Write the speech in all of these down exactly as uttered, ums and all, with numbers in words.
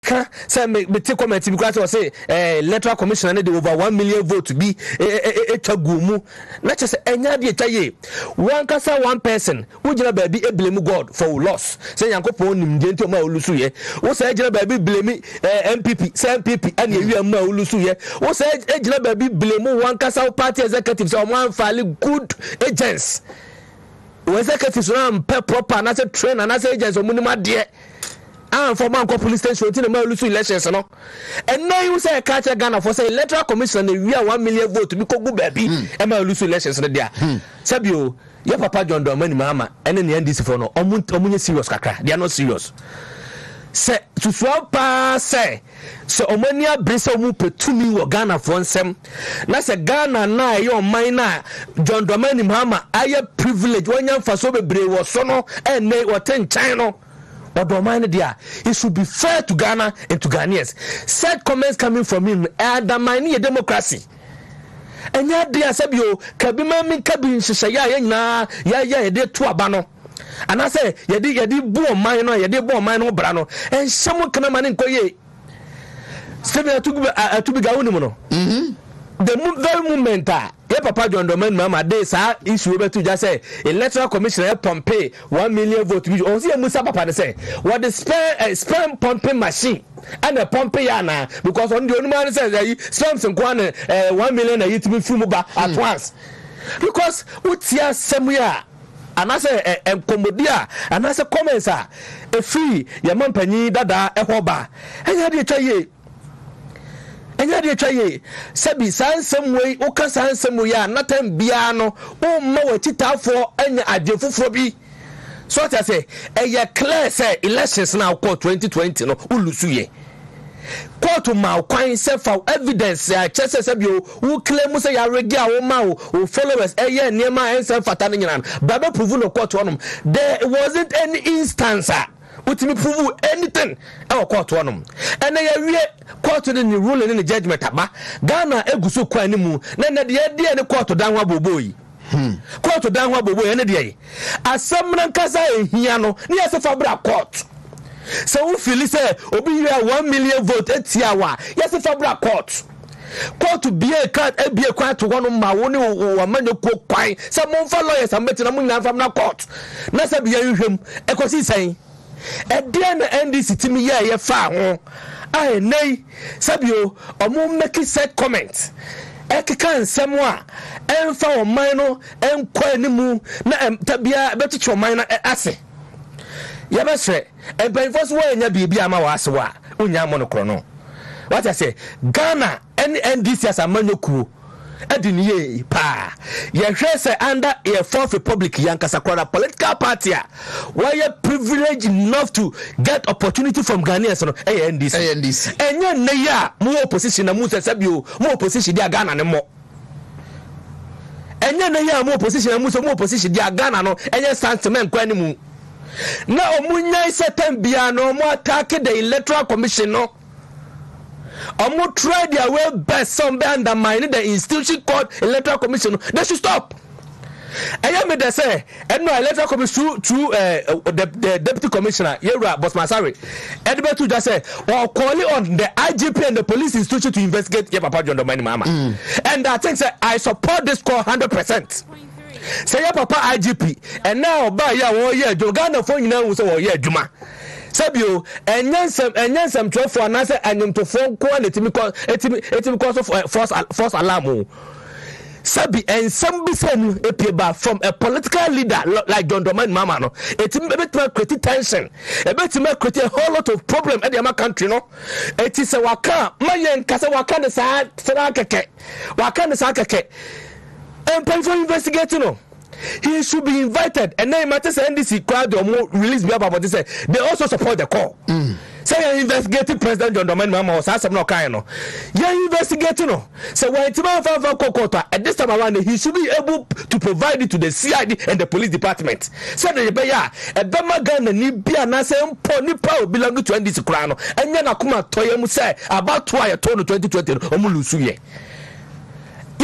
meka say me take comment because I say eh electoral commission na dey over one million vote to be etwa mu na che say enya de etwa ye one kasa one person wo gina ba bi e blame God for loss say yankopon nim de ntoma olusu ye wo say gina ba bi blame M P P say M P P and you am olusu ye wo say gina ba bi blame one kasa party executive say one fairly good agents we executives na proper na say train na say agents omunima de and for man police station till the man lose elections no and now you say catch Ghana for say electoral commission we are one million vote to be go baby e man lose elections no there sabio your papa John Dramani Mahama and the N D C for no omun omunye serious kakra they are not serious say to swap pa say so omania brese omu petumi wo Ghana for nsem na say Ghana na your mind na John Dramani Mahama aye privilege wonya mfaso bebre wo so no and ne wo ten chan no. But it should be fair to Ghana and to Ghanaians. Said comments coming from him undermining a democracy. And yet, dear Sabio, Kabima min cabin Shaya na ya ya de two abano. And I say, Yadi Yadi Bo Mino, Yadi Bo Mino Brano, and someone can man in Koye. Seven to be Gaunimono. The very moment, yeah, Papa John Domain Mama, they say issue to just say electoral commissioner Pompey one million vote. Oh, see, Musa Papa say what the sperm sperm pumping machine and a Pompeyana because on the only man says that sperm some one one million a year to be fumuba at once because what's here somewhere. And I say a commodia and I say comments are a free Yaman Penny Dada a hoba and you tell you. Enya de twaye sabi san some way o ka san some way na tan bia no o ma wachitafo enya adefufo bi so what I say e clear say elections now court twenty twenty no ulusu ye court ma kwan say for evidence ya chese sabi o who claim say ya regi a wo ma o followers e ye niema ense fata no nyina baba prove no court onum there wasn't any instance what me prove anything our court one and na court in the ruling in the judgment aba Ghana eguso kwan ni mu na na de de ne court dan wa boboyi court dan wa boboyi na de asem na nkasa ehia no ne yasefa bra court so we feel say obi here one million vote etia wa yasefa bra court court be a card e be a court to one ma woni o manyo ko kwan say mo fa lawyers ambeti na mo nyam fam na court na say be yehwem ekosi sen e dia na N D C timi ye ye fa ho ai nei sabio omo make said comment e keka nsem a emfa o man no enkwa animu na tabia betucho man na ase ye be hwe e benfo so wa nya bibia ama wa ase wa onya mo no kro no what I say Ghana N D C as a manyoku adiniye pa ye hwe say under a fourth republic yankasa kwara political party why you privileged enough to get opportunity from Ghanaians no eh N D C N D C enye ne ya mo opposition na mo sabio mo opposition dia Ghana ne mo enye ne ya mo opposition na mo so mo opposition dia Ghana no enye sentiment kwa ni mu na omunya setem bia no mo attack the electoral commission no Omo try their way best some be undermine the institution called electoral commission. They should stop. I am me they say and no electoral commission to uh, the, the deputy commissioner Yera Bosmasari. Edbe to just say or calling on the I G P and the police institution to investigate your Papa John Dramani Mahama. Mm. And I think say I support this call one hundred percent. Say your Papa I G P and now by ya wo ye Ghana for you know so ye Juma. Sabio enyansem enyansem twelve anase anyomtofo ko na etimi ko etimi etimi cause of false false alarm sabi ensem bi senu epieba from a political leader like John Dramani Mahama no etimi betima create tension ebetima create a whole lot of problem in the country no eti se waka mayen kase waka ne sa sa keke waka ne sa keke and pay for investigating no. He should be invited, and then matters N D C crowd or more release me about this. They also support the call. Mm. Say investigating President John Dramani Mahama was asking no kind no. Yeah, investigating no. So when it's about Kokota at this time around, he should be able to provide it to the C I D and the police department. So the beya a Bama Ghana ni bia na say mpo ni pa belong to N D C crowd no. And yana kuma toye mu say about why I told twenty twenty omulusu ye.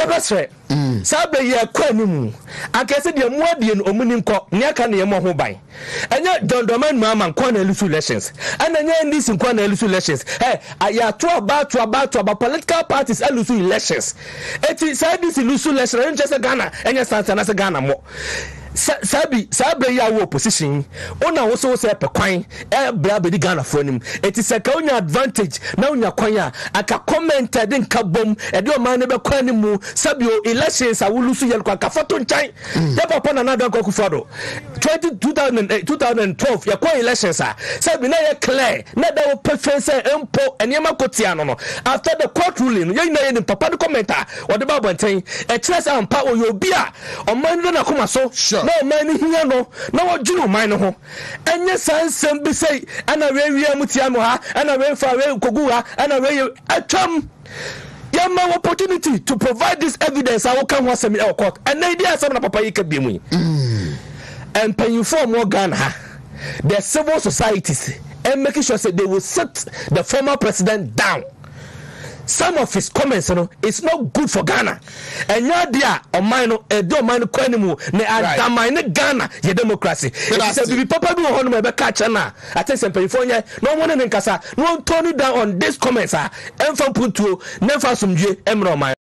yɛbɛsrɛ saa bɛ yɛ kɔ anim anka sɛ deɛ mmoadie no ɔmu ni nkɔ ne aka ne yɛmmɔ ho ban ɛnyɛ dɔndɔma Mahama nkɔ na ɛlusu elections ɛna ɛnyɛ N D C nkɔ na ɛlusu elections ɛ ayɛato aba ato aba ato aba political parties ɛlusu elections ɛti saa D C lusu elections ɛnkyɛ sɛ Ghana ɛnyɛ sansa na sɛ Ghana mmɔ sabi sabe ya wo opposition ona wo so se pe kwan e bra be di Ghana fo anim eti se ka onya advantage na onya kwan a aka comment de nka bom e de o man ne be kwan mu sabi o elections a wulusu yel kwa ka foto nchan de papa na na don kwa kufado two thousand twelve ya kwa elections a sabi na ye clear na da wo preference empo enema kotia no no after the court ruling ye na ye papa de commenter o de ba bonten e kire se ampa o yo bi a o man no na koma so no man here no no wajunu man ho enye sansem bi sei ana we wi mutia no ha ana we fa we kogu ha ana we atwam ya ma opportunity to provide this evidence I will come once in our court and idea some na papa yika bi mu and pay you for more Ghana ha the civil societies and making sure that they will set the former president down. Some of his comments, you know, it's not good for Ghana. And you're there, or mine, a do mine, Quanimu, ne Adamine Ghana, your democracy. It said, be Papa do on my catch now. I tell some California, no one in Casa, no Tony down on this comments, and from Puntu, never some G, Emro.